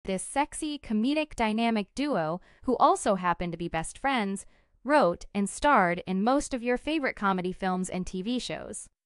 this sexy, comedic dynamic duo, who also happen to be best friends, wrote and starred in most of your favorite comedy films and TV shows.